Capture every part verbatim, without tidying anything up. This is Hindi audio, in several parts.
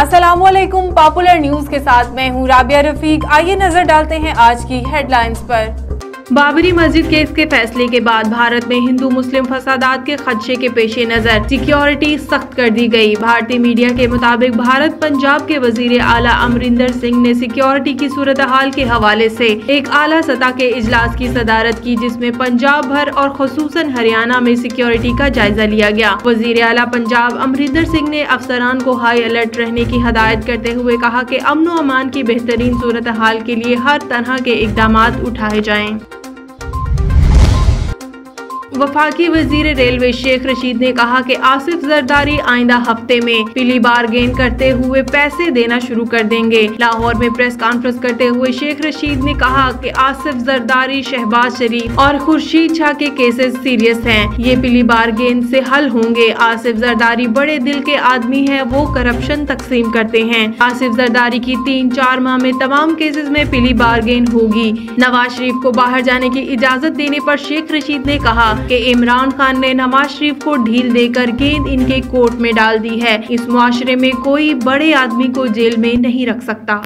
अस्सलामुअलैकुम। पॉपुलर न्यूज के साथ मैं हूँ राबिया रफीक। आइए नजर डालते हैं आज की हेडलाइंस पर। बाबरी मस्जिद केस के फैसले के बाद भारत में हिंदू मुस्लिम फसादात के खदशे के पेश नजर सिक्योरिटी सख्त कर दी गई। भारतीय मीडिया के मुताबिक भारत पंजाब के वजीर आला अमरिंदर सिंह ने सिक्योरिटी की सूरत हाल के हवाले से एक आला सतह के इजलास की सदारत की, जिसमें पंजाब भर और खुसूसन हरियाणा में सिक्योरिटी का जायजा लिया गया। वजीर आला पंजाब अमरिंदर सिंह ने अफसरान को हाई अलर्ट रहने की हदायत करते हुए कहा कि अमन व अमान की बेहतरीन सूरत हाल के लिए हर तरह के इकदाम उठाए जाएं। वफाकी वजीर रेलवे शेख रशीद ने कहा कि आसिफ जरदारी आइंदा हफ्ते में पीली बारगेन करते हुए पैसे देना शुरू कर देंगे। लाहौर में प्रेस कॉन्फ्रेंस करते हुए शेख रशीद ने कहा कि आसिफ जरदारी, शहबाज शरीफ और खुर्शीद शाह के केसेस सीरियस हैं। ये पीली बारगेन से हल होंगे। आसिफ जरदारी बड़े दिल के आदमी हैं, वो करप्शन तकसीम करते हैं। आसिफ जरदारी की तीन चार माह में तमाम केसेस में पीली बारगेन होगी। नवाज शरीफ को बाहर जाने की इजाजत देने पर शेख रशीद ने कहा कि इमरान खान ने नवाज शरीफ को ढील देकर गेंद इनके कोर्ट में डाल दी है। इस मुआशरे में कोई बड़े आदमी को जेल में नहीं रख सकता।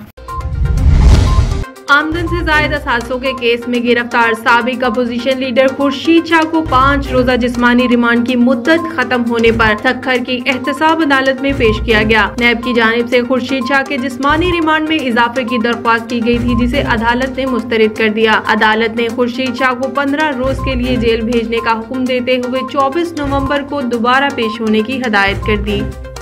आमदन से ज्यादा हादसों के केस में गिरफ्तार साबिक अपोजिशन लीडर खुर्शीद शाह को पाँच रोजा जिस्मानी रिमांड की मुद्दत खत्म होने पर तखर की एहतसाब अदालत में पेश किया गया। नैब की जानिब से खुर्शीद शाह के जिस्मानी रिमांड में इजाफे की दरख्वास्त की गई थी, जिसे अदालत ने मुस्तरद कर दिया। अदालत ने खुर्शीद शाह को पंद्रह रोज के लिए जेल भेजने का हुक्म देते हुए चौबीस नवम्बर को दोबारा पेश होने की हदायत कर दी।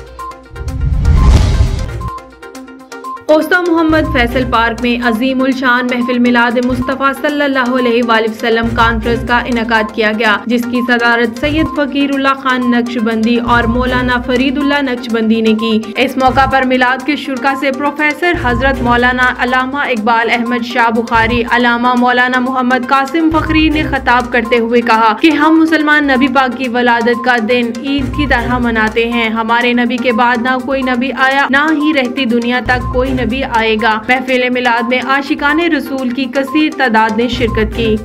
ओस्ता मोहम्मद फैसल पार्क में अजीम उल शान महफिल मिलाद मुस्तफ़ा सल्लल्लाहु अलैहि वसल्लम कॉन्फ्रेंस का इनकाद किया गया, जिसकी सदारत सैयद फकीरुल्लाह खान नक्शबंदी और मौलाना फरीदुल्लाह नक्शबंदी ने की। इस मौका पर मिलाद के शुरका से प्रोफेसर हजरत मौलाना अल्लामा इकबाल अहमद शाह बुखारी, अल्लामा मौलाना मोहम्मद कासिम फखरी ने खिताब करते हुए कहा कि हम मुसलमान नबी पाक की वलादत का दिन ईद की तरह मनाते हैं। हमारे नबी के बाद ना कोई नबी आया, ना ही रहती दुनिया तक कोई नबी आएगा। महफिल मिलाद में आशिकाने रसूल की कसीर तादाद ने शिरकत की।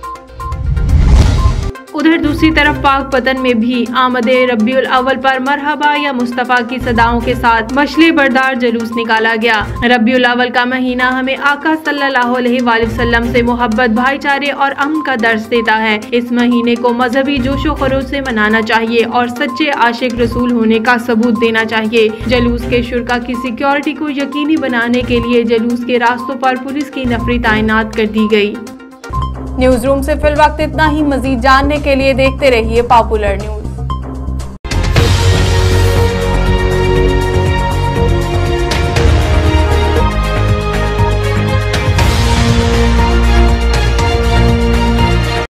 उधर दूसरी तरफ पाक पतन में भी आमदे रब्बियुल अव्वल पर मरहबा या मुस्तफ़ा की सदाओं के साथ मशले बरदार जुलूस निकाला गया। रब्बियुल अव्वल का महीना हमें आका सल्लल्लाहु अलैहि वसल्लम से मोहब्बत, भाईचारे और अमन का दर्स देता है। इस महीने को मजहबी जोशो खरोश से मनाना चाहिए और सच्चे आशिक रसूल होने का सबूत देना चाहिए। जुलूस के शुरका की सिक्योरिटी को यकीनी बनाने के लिए जुलूस के रास्तों पर पुलिस की नफरी तैनात कर दी गई। न्यूज रूम से फिल वक्त इतना ही। मजीद जानने के लिए देखते रहिए पॉपुलर न्यूज।